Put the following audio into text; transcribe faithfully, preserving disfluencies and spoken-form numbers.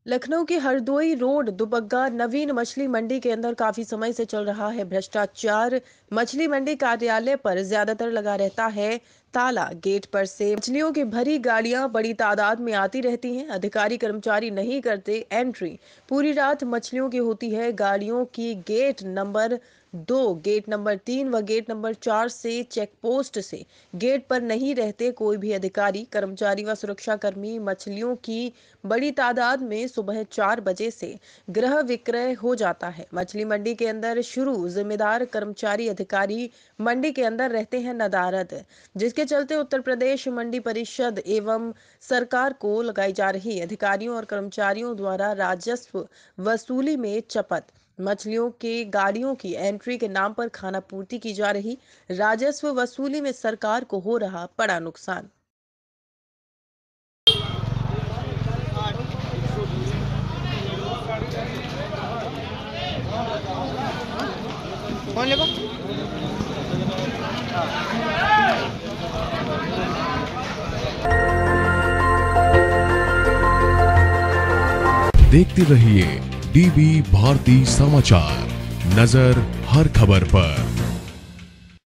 लखनऊ के हरदोई रोड दुबग्गा नवीन मछली मंडी के अंदर काफी समय से चल रहा है भ्रष्टाचार। मछली मंडी कार्यालय पर ज्यादातर लगा रहता है ताला। गेट पर से मछलियों की भरी गाड़ियां बड़ी तादाद में आती रहती हैं। अधिकारी कर्मचारी नहीं करते एंट्री। पूरी रात मछलियों की होती है गाड़ियों की। गेट नंबर दो, गेट नंबर तीन व गेट नंबर चार से चेक पोस्ट से गेट पर नहीं रहते कोई भी अधिकारी, कर्मचारी व सुरक्षा कर्मी। मछलियों की बड़ी तादाद में सुबह चार बजे से गृह विक्रय हो जाता है। मछली मंडी के अंदर शुरू जिम्मेदार कर्मचारी अधिकारी मंडी के अंदर रहते हैं नदारद, जिसके चलते उत्तर प्रदेश मंडी परिषद एवं सरकार को लगाई जा रही अधिकारियों और कर्मचारियों द्वारा राजस्व वसूली में चपत। मछलियों के गाड़ियों की एंट्री के नाम पर खाना पूर्ति की जा रही। राजस्व वसूली में सरकार को हो रहा बड़ा नुकसान। कौन लेगा? देखते रहिए डीबी भारती समाचार, नजर हर खबर पर।